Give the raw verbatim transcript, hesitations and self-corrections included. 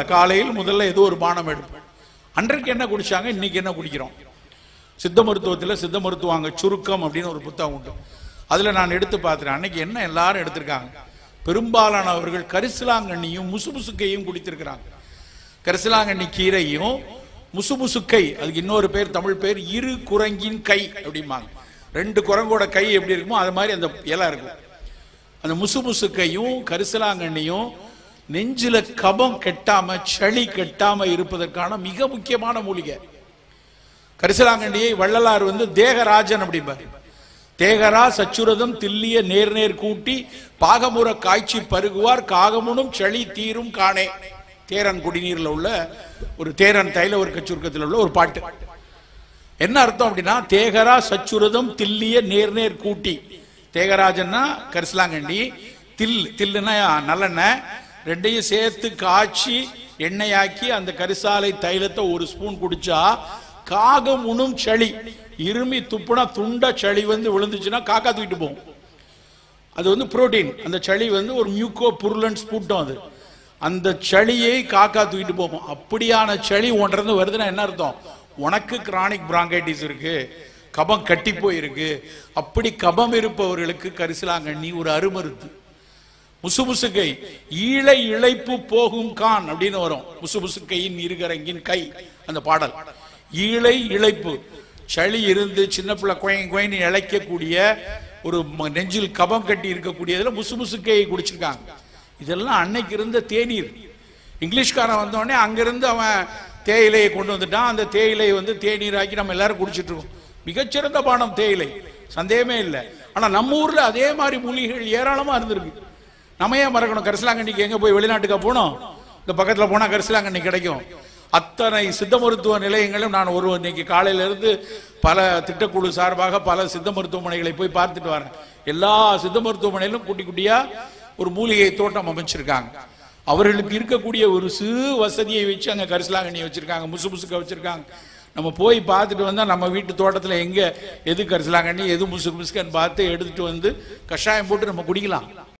இல்லை, காலையில் முதல்ல ஏதோ ஒரு பானம் எடுப்போம். அன்றைக்கு என்ன குடிச்சாங்க, இன்னைக்கு என்ன குடிக்கிறோம். சித்த மருத்துவத்தில் சித்த மருத்துவாங்க சுருக்கம் அப்படின்னு ஒரு புத்தகம் உண்டு. அதில் நான் எடுத்து பார்த்துறேன். அன்னைக்கு என்ன எல்லாரும் எடுத்திருக்காங்க, பெரும்பாலானவர்கள் கரிசலாங்கண்ணியும் முசுமுசுக்கையும் குடித்திருக்கிறாங்க. கரிசலாங்கண்ணி கீரையும் முசுமுசுக்கை, அதுக்கு இன்னொரு பேர் தமிழ் பேர் இரு குரங்கின் கை அப்படிம்பாங்க. ரெண்டு குரங்கோட கை எப்படி இருக்குமோ அது மாதிரி அந்த இலை இருக்கும். அந்த முசுமுசுக்கையும் கரிசலாங்கண்ணியும் நெஞ்சில கபம் கெட்டாம சளி கெட்டாம இருப்பதற்கான மிக முக்கியமான மூலிகை. கரிசலாங்கண்ணியை வள்ளலார் வந்து தேகராஜன் அப்படிம்பார். தேகரா சச்சுரதம் தில்லிய நேர் நேர் கூட்டி பாகமுற காய்ச்சி பருகுவார் காகமுனும் சளி தீரும் காணே. தேரன் குடிநீர்ல உள்ள ஒரு தேரன் தைல ஒரு கச்சுருக்கத்தில் உள்ள ஒரு பாட்டு. என்ன அர்த்தம் அப்படின்னா, தேகரா சச்சுரதம் தில்லிய நேர் நேர் கூட்டி. தேகராஜன்னா கரிசலாங்கண்ணி, தில் தில்லுன்னா நல்லெண்ணெய், ரெண்டையும் சேர்த்து காய்ச்சி எண்ணெயாக்கி அந்த கரிசாலை தைலத்தை ஒரு ஸ்பூன் குடிச்சா காகம் உண்ணும் சளி, இருமி துப்புனா துண்ட சளி வந்து விழுந்துச்சுன்னா காக்கா தூக்கிட்டு போகும். அது வந்து புரோட்டீன். அந்த சளி வந்து ஒரு மியூக்கோ புருலன்ஸ் கூட்டம். அது அந்த சளியை காக்கா தூக்கிட்டு போகும். அப்படியான சளி ஒன்றது வருதுன்னா என்ன அர்த்தம், உனக்கு கிரானிக் பிராங்கைட்டிஸ் இருக்கு, கபம் கட்டி போயிருக்கு. அப்படி கபம் இருப்பவர்களுக்கு கரிசலாங்கண்ணி ஒரு அருமருந்து. முசுமுசுக்கை ஈழை இழைப்பு போகும் கான் அப்படின்னு வரும். முசுமுசுக்கையின் இருகரங்கின் கை அந்த பாடல். ஈழை இழைப்பு, சளி இருந்து சின்ன பிள்ளை குயங் குயன்னு இழைக்கக்கூடிய ஒரு நெஞ்சில் கபம் கட்டி இருக்கக்கூடியதுல முசுமுசுக்கையை குடிச்சிருக்காங்க. இதெல்லாம் அன்னைக்கு இருந்த தேநீர். இங்கிலீஷ்காரன் வந்தோடனே அங்கிருந்து அவன் தேயிலையை கொண்டு வந்துட்டான். அந்த தேயிலையை வந்து தேநீராக்கி நம்ம எல்லாரும் குடிச்சிட்டு இருக்கோம். மிகச்சிறந்த பானம் தேயிலை, சந்தேகமே இல்லை. ஆனா நம்ம ஊர்ல அதே மாதிரி மூலிகைகள் ஏராளமா இருந்திருக்கு. நம்ம ஏன் மறக்கணும்? கரிசலாங்கண்ணிக்கு எங்க போய் வெளிநாட்டுக்கா போனோம்? இந்த பக்கத்துல போனா கரிசலாங்கண்ணி கிடைக்கும். அத்தனை சித்த மருத்துவ நிலையங்களும் நான் ஒரு இன்னைக்கு காலையில இருந்து பல திட்டக்குழு சார்பாக பல சித்த மருத்துவமனைகளை போய் பார்த்துட்டு வரேன். எல்லா சித்த மருத்துவமனையிலும் குட்டி குட்டியா ஒரு மூலிகை தோட்டம் அமைச்சிருக்காங்க. அவர்களுக்கு இருக்கக்கூடிய ஒரு சிறு வசதியை வச்சு அங்க கரிசலாங்கண்ணியை வச்சிருக்காங்க, முசு முசுக்க வச்சிருக்காங்க. நம்ம போய் பார்த்துட்டு வந்தா நம்ம வீட்டு தோட்டத்துல எங்க எது கரிசலாங்கண்ணி எது முசு முசுக்கன்னு பார்த்து எடுத்துட்டு வந்து கஷாயம் போட்டு நம்ம குடிக்கலாம்.